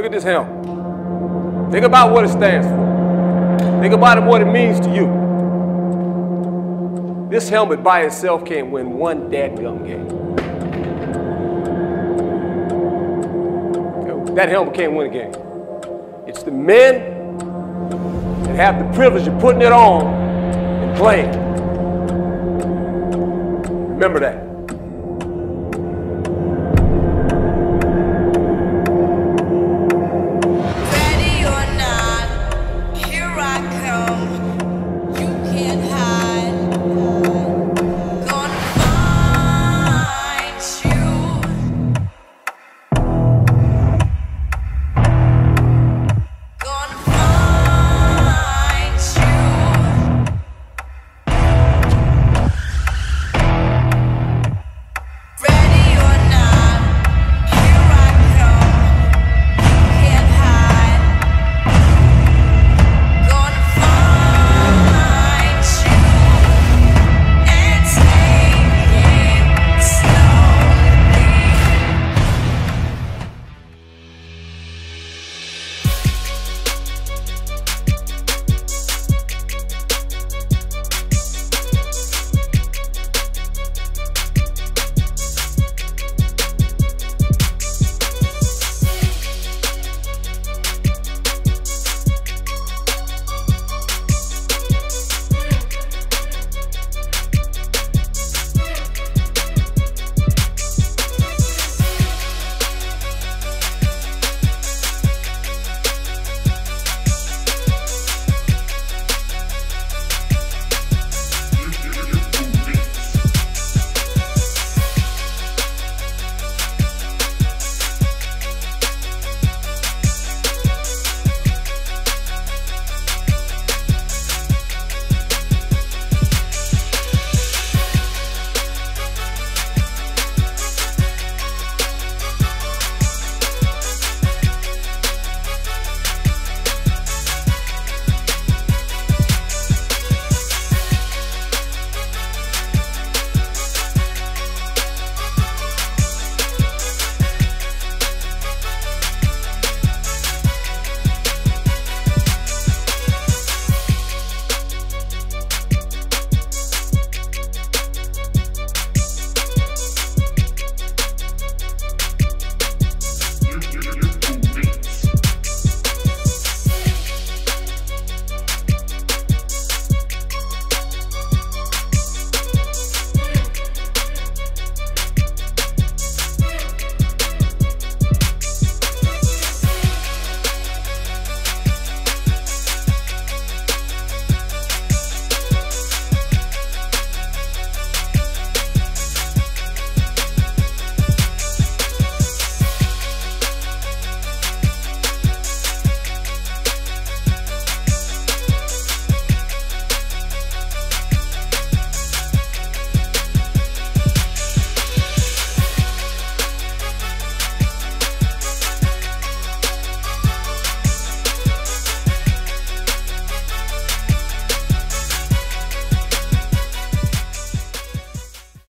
at this helmet. Think about what it stands for. Think about what it means to you. This helmet by itself can't win one dadgum game. That helmet can't win a game. It's the men that have the privilege of putting it on and playing. Remember that.